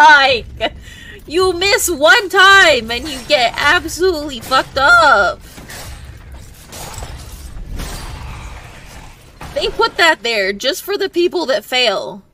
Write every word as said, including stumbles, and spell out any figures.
like, you miss one time and you get absolutely fucked up. They put that there just for the people that fail.